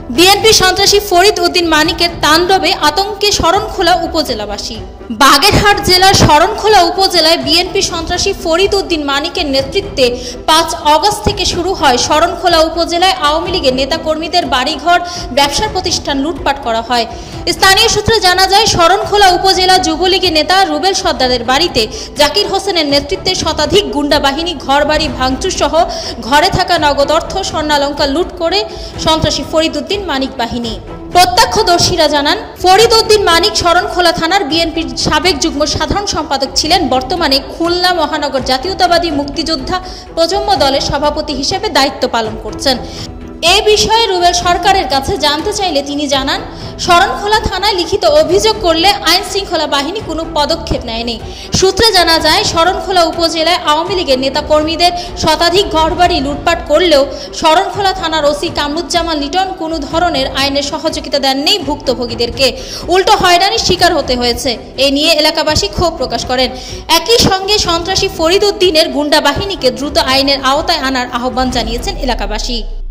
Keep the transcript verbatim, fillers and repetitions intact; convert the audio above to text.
BNP সন্ত্রাসী ফরিদ উদ্দিন মানিকের তাণ্ডবে আতঙ্কে শরণখোলা উপজেলাবাসী। বাগেরহাট জেলার শরণখোলা উপজেলায় বিএনপি সন্ত্রাসী ফরিদ উদ্দিন মানিকের নেতৃত্বে পাঁচ অগস্ট থেকে শুরু হয় শরণখোলা উপজেলায় আওয়ামী লীগের নেতাকর্মীদের বাড়িঘর, ব্যবসা প্রতিষ্ঠান লুটপাট করা হয়। স্থানীয় সূত্রে জানা যায়, শরণখোলা উপজেলা যুবলীগের নেতা রুবেল সর্দারের বাড়িতে জাকির হোসেনের নেতৃত্বে শতাধিক গুন্ডা বাহিনী ঘরবাড়ি ভাঙচুর সহ ঘরে থাকা নগদ অর্থ, স্বর্ণালঙ্কার লুট করে সন্ত্রাসী ফরিদ উদ্দিন মানিক বাহিনী। প্রত্যক্ষদর্শীরা জানান, ফরিদ উদ্দিন মানিক শরণখোলা থানার বিএনপির সাবেক যুগ্ম সাধারণ সম্পাদক ছিলেন। বর্তমানে খুলনা মহানগর জাতীয়তাবাদী মুক্তিযোদ্ধা প্রজন্ম দলের সভাপতি হিসেবে দায়িত্ব পালন করছেন। এ বিষয়ে রুবেল সরকারের কাছে জানতে চাইলে তিনি জানান, শরণখোলা থানায় লিখিত অভিযোগ করলে আইন শৃঙ্খলা বাহিনী কোনো পদক্ষেপ নেয়নি। সূত্রে জানা যায়, শরণখোলা উপজেলায় আওয়ামী লীগের নেতাকর্মীদের শতাধিক ঘরবাড়ি লুটপাট করলেও শরণখোলা থানার ওসি কামরুজ্জামান লিটন কোনো ধরনের আইনের সহযোগিতা দেননি ভুক্তভোগীদেরকে, উল্টো হয়রানির শিকার হতে হয়েছে। এ নিয়ে এলাকাবাসী ক্ষোভ প্রকাশ করেন। একই সঙ্গে সন্ত্রাসী ফরিদ উদ্দিনের গুন্ডা বাহিনীকে দ্রুত আইনের আওতায় আনার আহ্বান জানিয়েছেন এলাকাবাসী।